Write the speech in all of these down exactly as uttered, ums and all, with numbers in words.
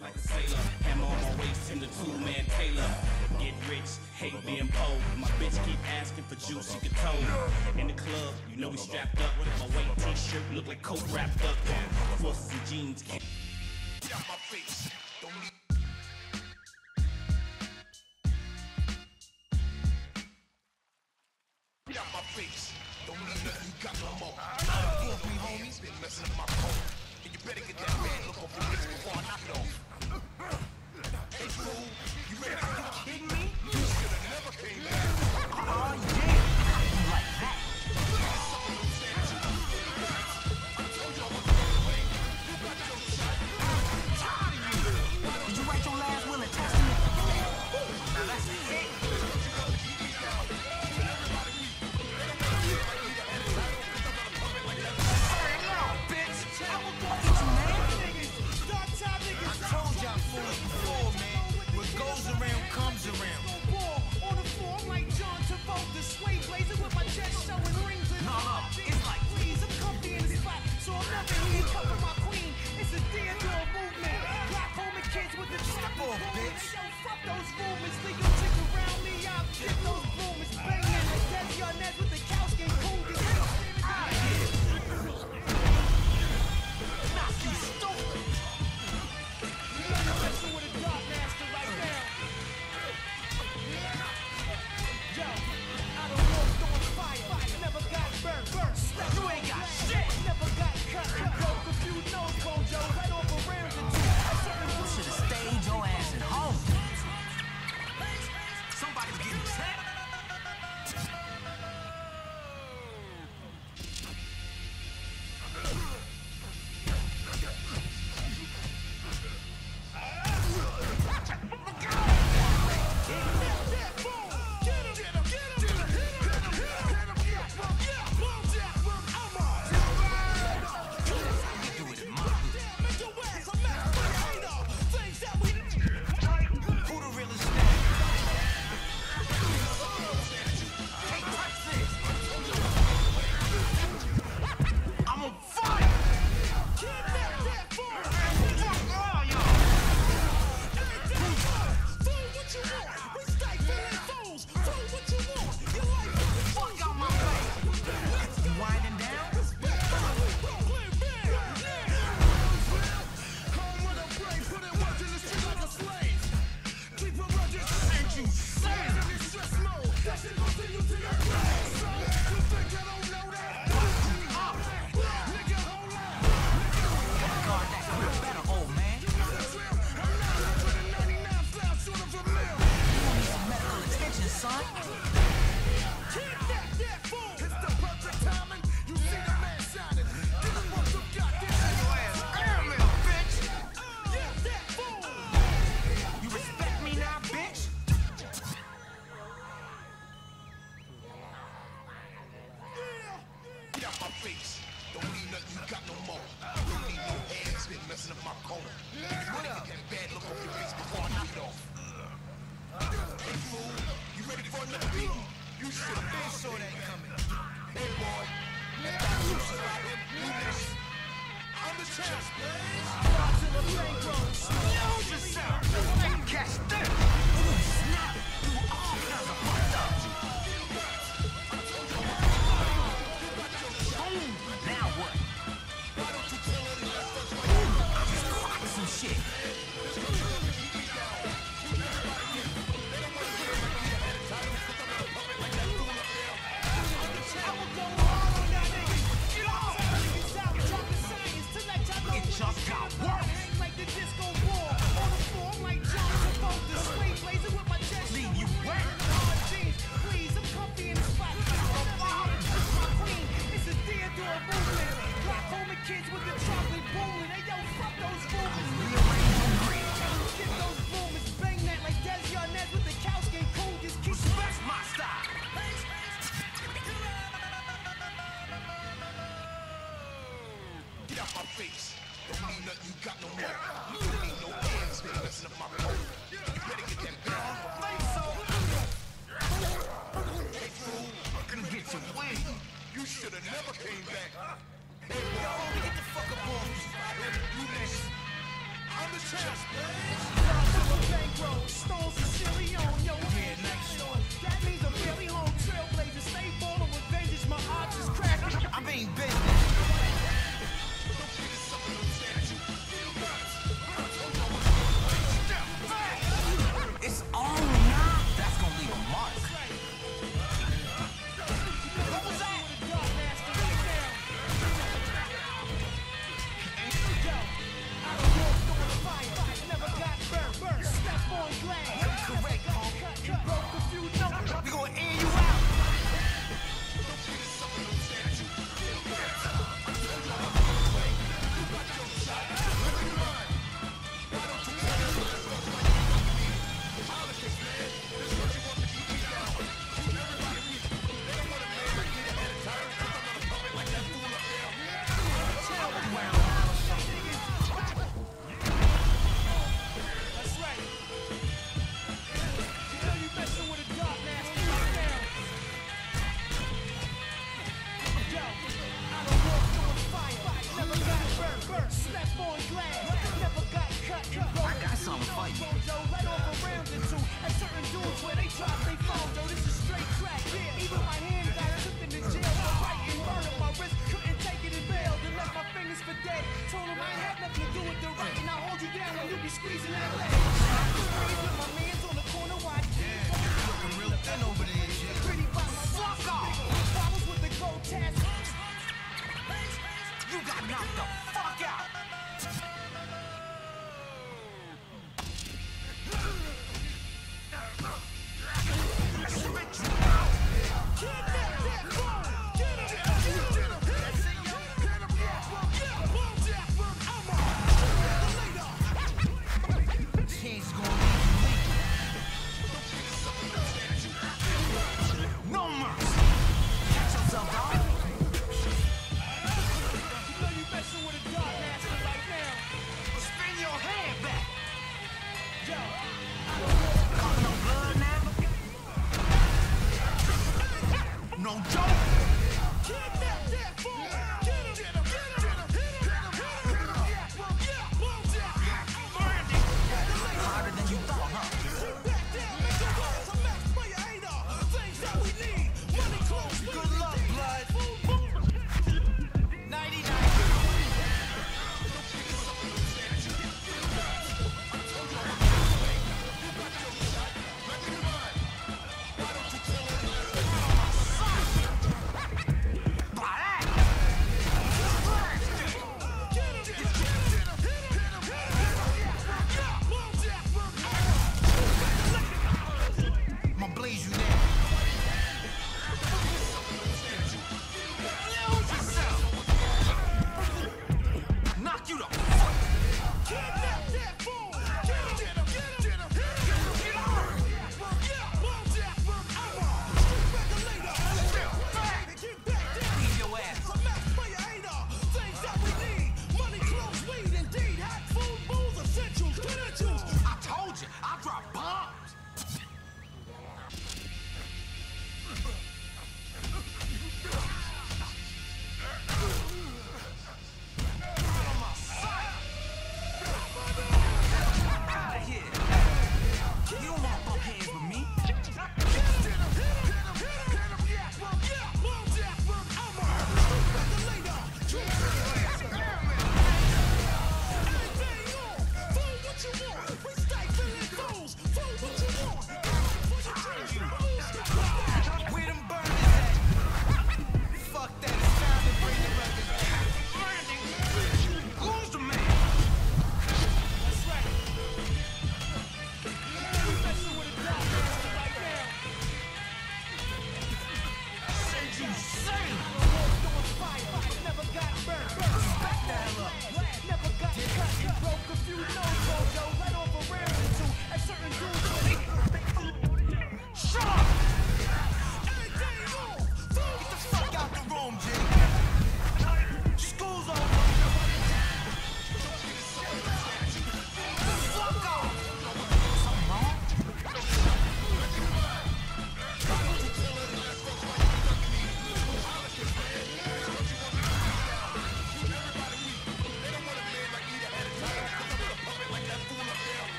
like a sailor. Hammer on my waist in the two-man Taylor. Get rich, hate being poor. My bitch keep asking for juicy guitar. In the club, you know we strapped up. My white t-shirt look like coat wrapped up. Forces and jeans can't get out my face. Don't need get out my face. Don't need nothing, you got no more. Four, three homies been messing up my phone. And you better get that bad look off your face before I knock it off. Hey fool, you ready to be kidding me? You should have never came back. Oh yeah, you like that? Did you write your last will and testament? Now that's it. Get the fuck up off me. You next. I'm the champ. I'm being busy. It's on now. That's gonna leave a mark. What was that? Correct, punk. We gonna air you out.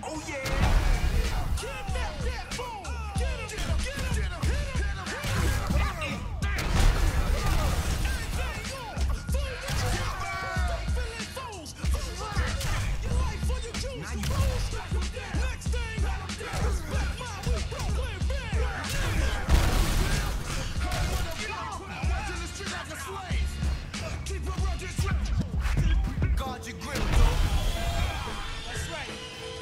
Oh yeah. Kidnap that fool. Get him, get him, get him, get him, hit him, hit him, hit him. Everything on. Fool, what you got? Feeling fools. Your life for your juice. Now you fools. Next thing, respect my we Brooklyn band. Watching the street like a slave. Keep your rugged straight. Guard your grip, though. That's right.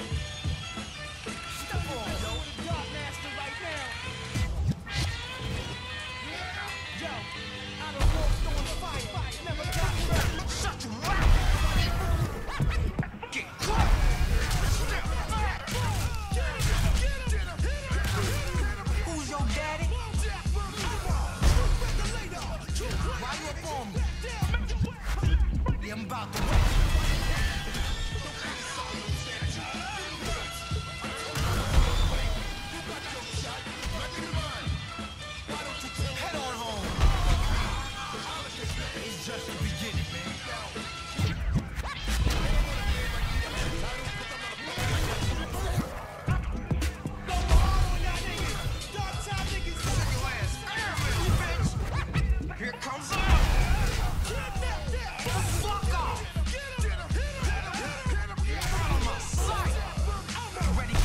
Step on, yo. The Dark Master right now. Yo, I don't know on the fight. Never got hurt. Shut your mouth. Get caught. Step back. Get him, get him, hit him, hit him. Who's your daddy? Why you up on me? Yeah, I'm about to win. Head on home. It's just the beginning, man. Go hard on y'all niggas. Dark time niggas. Send your ass. Bitch. Here comes up. Fuck off. Get him, hit him, hit him, hit him, hit him. Out of my sight. You ready?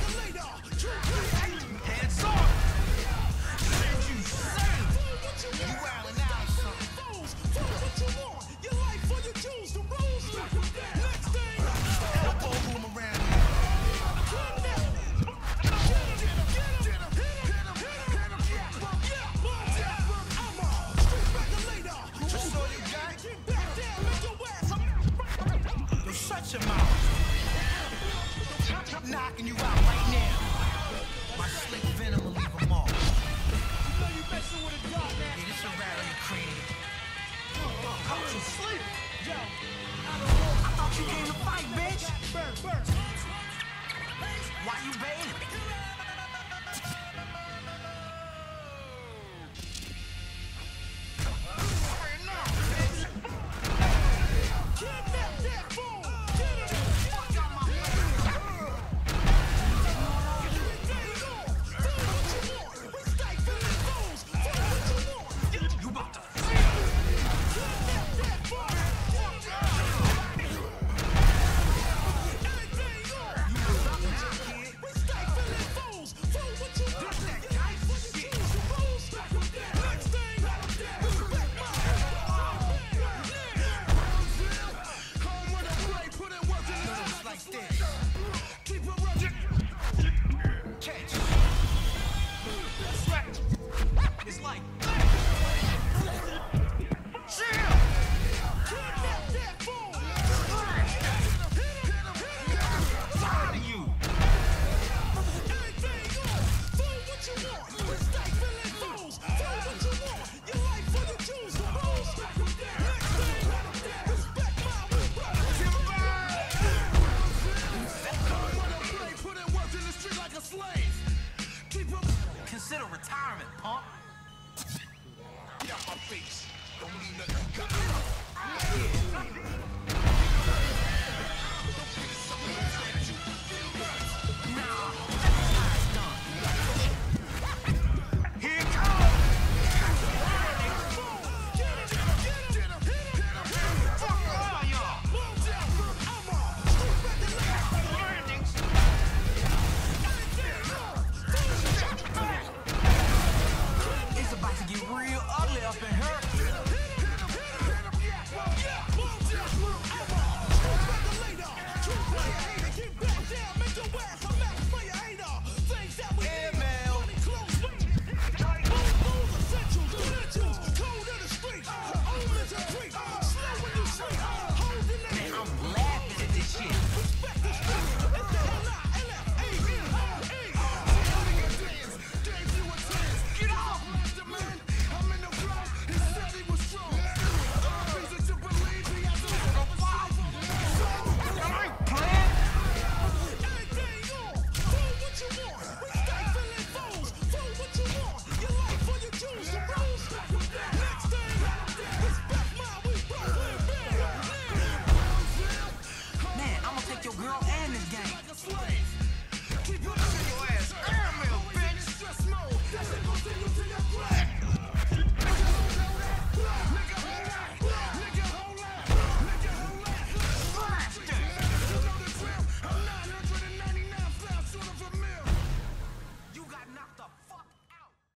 Hands up. Said you say. You wildin' out, son. Fools, fools, what you want? Your life for your Jews, the rules. Next thing. Elbow room around here. Get him, get him, get him, hit him, hit him, hit him. Yeah, yeah, I'm a street regulator. That's all you got? Get back down, make your ass. Yo, shut your mouth. I'm knocking you out right now. My slick venom will leave them all. You know you messing with a dog, man. Yeah, this a rat on your cranium. Come to sleep. Yo, I don't know. I thought you came to fight, bitch. Burn, burn. Why you bailing? Kidnap that fool! Get him! Fuck out my face! Everything on! Do what you want! We stifling fools! Do what you want! You about to see it! Kidnap that fool! Everything on! We stifling fools! Do what you want! take your girl and this game.